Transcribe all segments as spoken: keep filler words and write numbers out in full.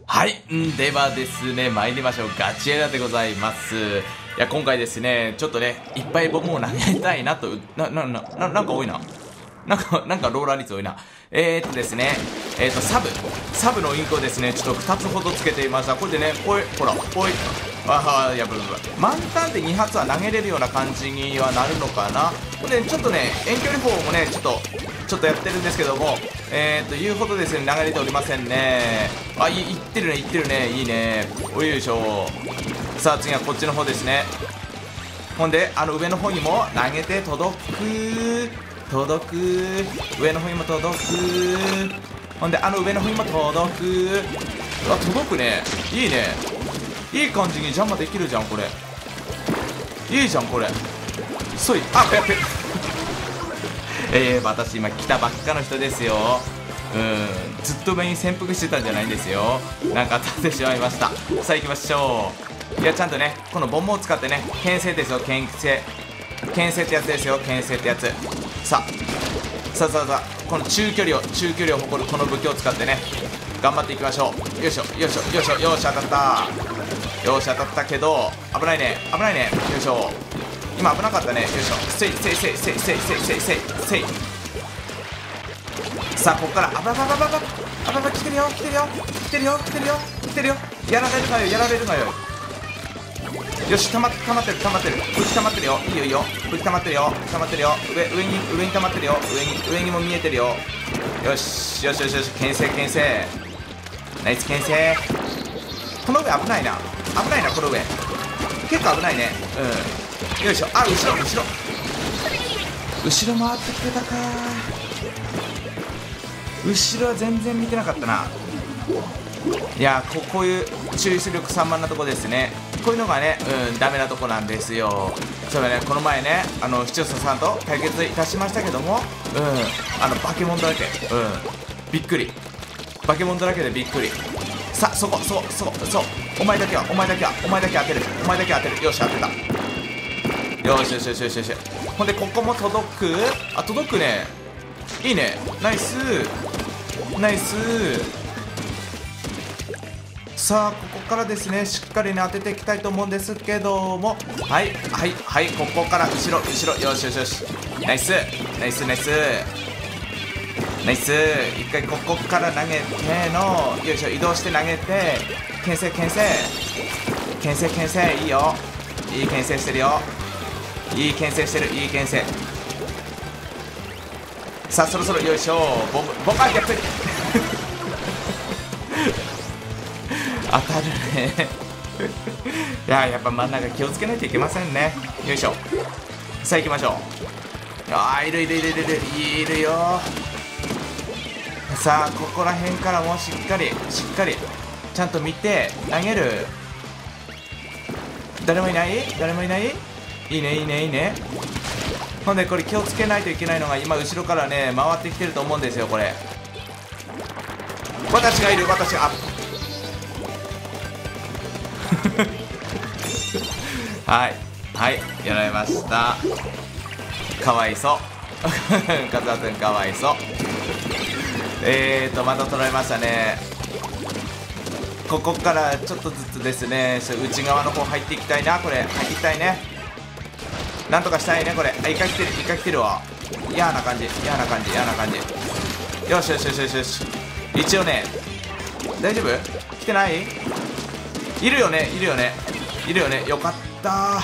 はい、んではですね、参りましょう。ガチエラでございます。いや、今回ですね、ちょっとね、いっぱい僕も投げたいなと、な、な、な、ななんか多いな。なんか、なんかローラー率多いな。えーっとですね、えーっと、サブ。サブのインクをですね、ちょっとふたつほどつけていました。これでね、ぽい、ほら、ぽい。ああ、やばいやばい。満タンでに発は投げれるような感じにはなるのかな。これで、ちょっとね、遠距離砲もね、ちょっと、ちょっとやってるんですけども、えーっと、言うほどですね、流れておりませんね。あ、い、いってるね、いってるね。いいね。おいよいしょ。さあ、次はこっちの方ですね。ほんで、あの上の方にも投げて届く。届く。上の方にも届く。ほんで、あの上の方にも届く。あ、届くね。いいね。いい感じにジャンマできるじゃん、これ。いいじゃん、これ。そい。あ、やっべ。えー、私今来たばっかの人ですよ。うん、ずっと上に潜伏してたんじゃないんですよ。なんか当たってしまいました。さあ行きましょう。いや、ちゃんとね、このボンボンを使ってね、牽制ですよ、牽制。牽制ってやつですよ、牽制ってやつ。さあ、さあさあさあ、この中距離を、中距離を誇るこの武器を使ってね、頑張っていきましょう。よいしょ、よいしょ、よいしょ、よし、当たった。よし、当たったけど、危ないね、危ないね、よいしょ。今危なかったね、よいしょ。せいせいせいせいせいせいせいせいせい。さあ、ここから、あばばばばばあばば来てるよ、来てるよ、来てるよ、来てるよ、来てるよ。やられるのよ、やられるのよ。よし、溜まって溜まってる、溜まってる。武器溜まってるよ、いいよいいよ。武器溜まってるよ、溜まってるよ。上、上に、上に溜まってるよ。上に、上にも見えてるよ。よし、よしよしよし、牽制牽制。ナイス牽制。この上危ないな。危ないな、この上。結構危ないね。うん。よいしょ。あ、後ろ、後ろ。後ろ回ってくれたか。後ろは全然見てなかったな。いやー、ここういう注意力散漫なとこですね。こういうのがね、うん、ダメなとこなんですよ。そうだね、この前ね、あの視聴者さんと対決いたしましたけども、うん、あのバケモンだらけ、うん、びっくり。バケモンだらけでびっくり。さあ、そこ、そう、そう、そう、お前だけは、お前だけは、お前だけ当てる、お前だけ当てる。よし、当てた。よしよしよしよしよし。ほんで、ここも届く。あ、届くね。いいね、ナイスナイス。さあ、ここからですね、しっかりね当てていきたいと思うんですけども、はいはいはい、ここから後ろ後ろ、よしよしよし、ナイスナイスナイスナイス。一回ここから投げての、よいしょ、移動して投げて、牽制牽制牽制牽制。いいよ、いい牽制してるよ、いい牽制してる、いい牽制。さあ、そろそろ、よいしょ、ボンボン、あ、逆に当たるねいや、やっぱ真ん中気をつけないといけませんね。よいしょ。さあ行きましょう。あー、いるいるいるいるいるいるよ。さあ、ここら辺からもしっかりしっかりちゃんと見て投げる。誰もいない、誰もいない。いいねいいねいいね。ほんで、これ気をつけないといけないのが、今後ろからね回ってきてると思うんですよ。これ私がいる、私が、あはいはいやられました。かわいそうカズハ君かわいそう。えーとまた取られましたね。ここからちょっとずつですね、内側の方入っていきたいな。これ入っていきたいね、なんとかしたいね。これ、あ、イカ来てる、イカ来てるわ。嫌な感じ嫌な感じ嫌な感じ。よしよしよしよしよし。一応ね、大丈夫？来てない？いるよねいるよねいるよね。よかったー。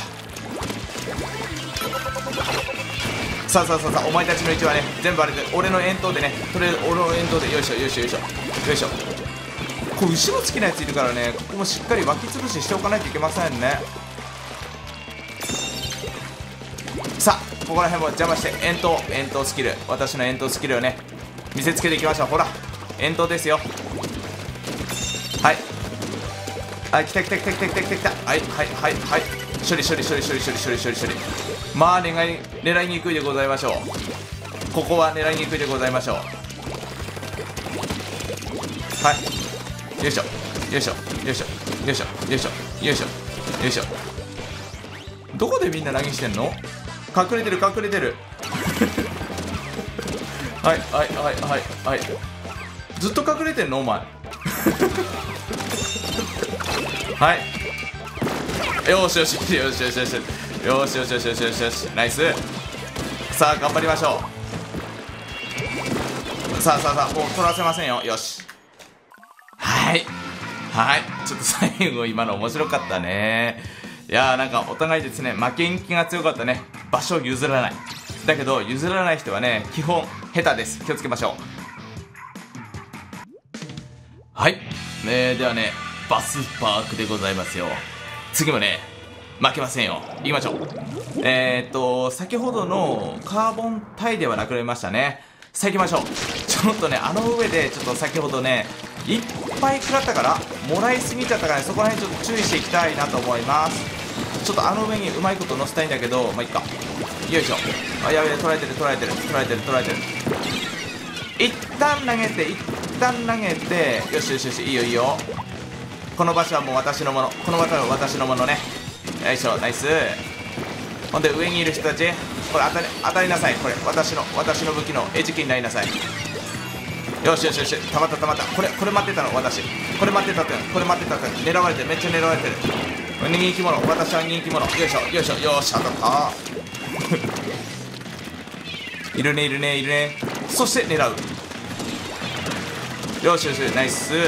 さあさあさあさあ、お前たちの位置はね全部あれで、俺の遠投でね、とりあえず俺の遠投で、よいしょよいしょよいしょよいしょ。これ後ろ好きなやついるからね、ここもしっかり脇潰ししておかないといけませんね。さあ、ここら辺も邪魔して遠投遠投スキル、私の遠投スキルをね見せつけていきましょう。ほら、遠投ですよ。はい、あ、来た来た来た来た来た来た来た。はいはいはいはい、処理処理処理処理処理処理処理処理。まあ狙い狙いにくいでございましょう。ここは狙いにくいでございましょう。はい、よいしょよいしょよいしょよいしょよいしょよいしょよいしょ。どこでみんな投げしてんの？隠れてる隠れてるはいはいはいはいはい。ずっと隠れてんのお前はい、よしよしよしよしよしよしよしよしよしよしよしよしよし、ナイス。さあ頑張りましょう。さあさあさあ、もう取らせませんよ。よし、はいはい、ちょっと最後今の面白かったね。いやー、なんかお互いですね、負けん気が強かったね。場所を譲らない。だけど譲らない人はね、基本下手です。気をつけましょう。はい、えー、ではね、バスパークでございますよ。次もね、負けませんよ。行きましょう。えーっと先ほどのカーボンタイではなくなりましたね。さあ行きましょう。ちょっとね、あの上でちょっと先ほどね、いっぱい食らったからもらいすぎちゃったからね、そこら辺ちょっと注意していきたいなと思います。ちょっとあの上にうまいこと乗せたいんだけど、まあいっか。よいしょ。あ、やべえ、取られてる取られてる取られてる取られてる。一旦投げて一旦投げて、よしよしよし、いいよいいよ。この場所はもう私のもの、この場所は私のものね。よいしょ、ナイス。ほんで上にいる人たち、これ当たり当たりなさい。これ私の私の武器の餌食になりなさい。よしよしよし、たまったたまった。これこれ待ってたの私。これ待ってたってこれ待ってたって狙われてる、めっちゃ狙われてる。人気者、私は人気者。よいしょよいしょ、よし当たったいるねいるねいるね。そして狙う。よしよし、ナイス。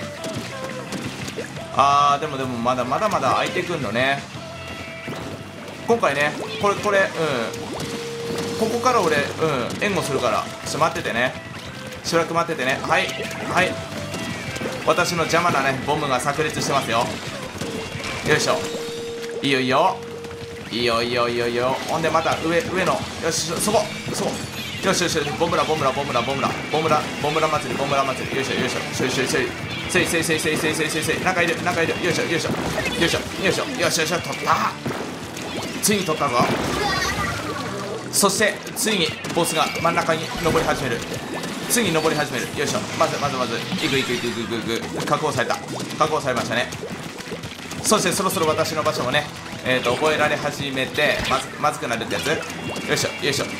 あー、でもでもまだまだまだ空いてくんのね今回ね。これこれうんここから俺うん援護するから、ちょっと待っててね、しばらく待っててね。はいはい、私の邪魔なねボムが炸裂してますよ。よいしょ、いいよいいよいいよいいよいいよいいよ。ほんでまた上上の、よし、そこそこ、よしよしよし、ボムラボムラボムラボムラボムラボムラ祭りボムラ祭り。よいしょよいしょよいしょよいしょ、せいせいせいせいせいせいせいせい、中いる中いる。よいしょよいしょよいしょよいしょよしよしよし、取った。ついに取ったぞ。そしてついにボスが真ん中に登り始める。ついに登り始める。よいしょ、まずまずまずいくいくいくいくいくいく、確保された確保されましたね。そしてそろそろ私の場所もね、えーと覚えられ始めて、まずまずくなるってやつ。よいしょよいしょ、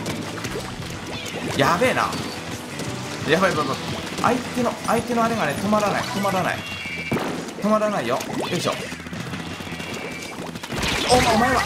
やべえな、やばいやばいやばい。相手の相手のあれがね止まらない止まらない止まらないよ。よいしょ、おお前は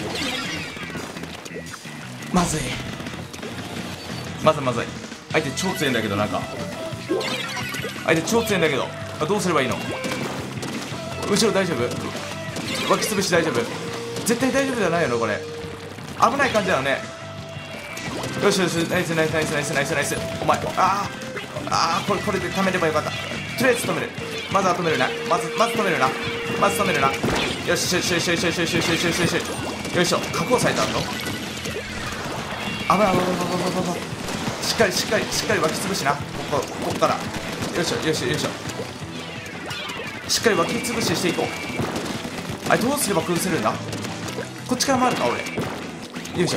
まずいまずいまずい。相手超強いんだけど、なんか相手超強いんだけど、どうすればいいの。後ろ大丈夫、脇つぶし大丈夫、絶対大丈夫じゃないのこれ。危ない感じだよね。よしよし、ナイスナイスナイスナイスナイスナイス。お前、あーあー、これこれで止めればよかった。とりあえず止める。まずは止めるな。まずまず止めるな。まず止めるな。よしよしよしよしよしよしよしよしよしよしよいしょ、確保されたの。危ない危ない危ない危ない危ない。しっかりしっかりしっかり脇つぶしな。ここここから。よいしょよいしょよいしょ。しっかり脇つぶししていこう。あれどうすれば崩せるんだ。こっちから回るか俺。よいしょ。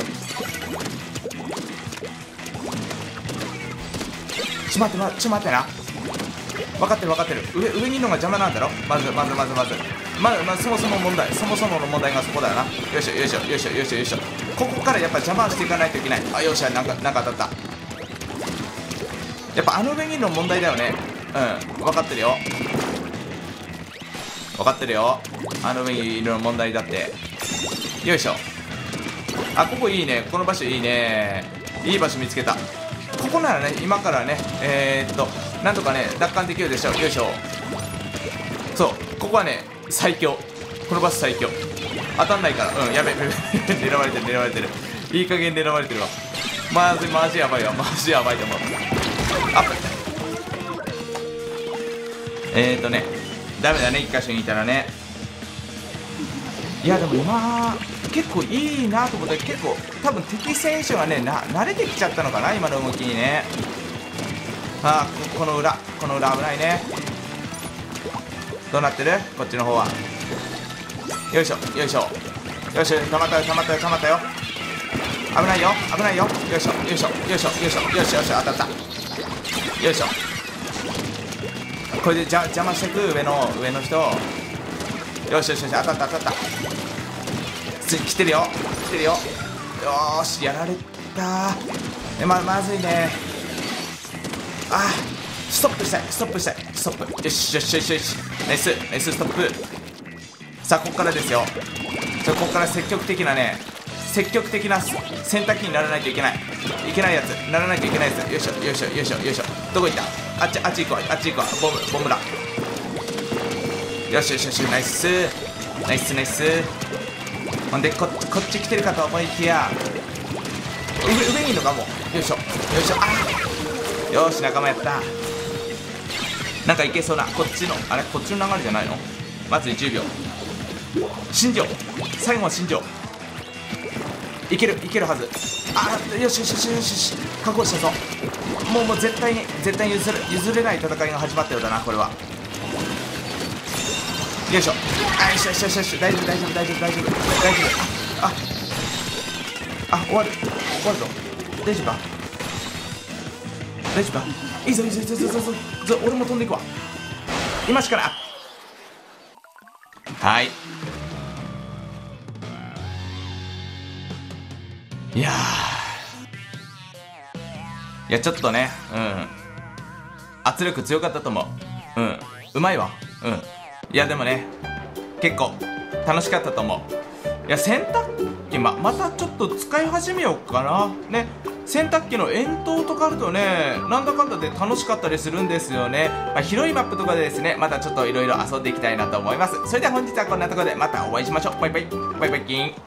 ちょっと待って、ちょっと待ってな。分かってる分かってる。上上にいるのが邪魔なんだろ。まずまずまずまずまず、まずそもそも問題そもそもの問題がそこだよな。よいしょよいしょよいしょよいしょよいしょ。ここからやっぱ邪魔していかないといけない。あ、よっしゃ、なんかなんか当たった。やっぱあの上にいるの問題だよね。うん、分かってるよ分かってるよ。あの上にいるの問題だって。よいしょ。あ、ここいいね。この場所いいね。いい場所見つけた。ここならね、今からね、えー、っとなんとかね奪還できるでしょう。よいしょ。そう、ここはね最強。この場所最強。当たんないから。うん、やべえ狙われてる狙われてる。いい加減狙われてるわ。まずマジやばいわ。マジやばいと思う。アップ。えーっとねダメだね、一箇所にいたらね。いやでも今結構いいなと思って、結構多分敵選手がねな慣れてきちゃったのかな、今の動きにね。あー、ここの裏この裏危ないね。どうなってるこっちの方は。よいしょよいしょよいしょ、たまったよたまったよたまったよ。危ないよ危ないよ。よいしょよいしょよいしょよいしょよしよし、当たった。よいしょ。これでじゃ邪魔してく上の上の人。よしよしよし、当たった当たった。つ来てるよ来てるよ。よーし、やられたー。ままずいね。あー、ストップしたいストップしたいストップ。よしよしよしよし、ナイスナイスストップ。 さあここからですよ。じゃあここから積極的なね積極的な洗濯機にならないといけないいけないやつならないといけないやつ。よいしょよいしょよいしょよいしょ。どこ行った。あっちあっち行こうあっち行こう。ボムボムだ。よしよしよしナイスナイスナイス。ほんでここっち来てるかと思いきや上上にいるのかもう。よいしょよいしょ。あよし仲間やった。なんかいけそうなこっちのあれこっちの流れじゃないの。まずじゅうびょう新庄最後は新庄いけるいけるはず。あよしよしよしよしよし覚悟したぞ。もうもう絶対に絶対に譲る譲れない戦いが始まったようだなこれは。よいしょあよしよしよしよし大丈夫大丈夫大丈夫大丈夫大丈夫。ああ終わる終わるぞ。大丈夫か大丈夫か。いいぞいいぞいいぞいいぞいいぞいいぞ。俺も飛んでいくわ今しかな。はいいやーいやちょっとねうん圧力強かったと思う。うんうまいわ。うんいやでもね結構楽しかったと思う。いや洗濯機ままたちょっと使い始めようかなね。洗濯機の円筒とかあるとねなんだかんだで楽しかったりするんですよね。まあ、広いマップとかでですねまたちょっといろいろ遊んでいきたいなと思います。それでは本日はこんなところでまたお会いしましょう。バイバイバイバイキン。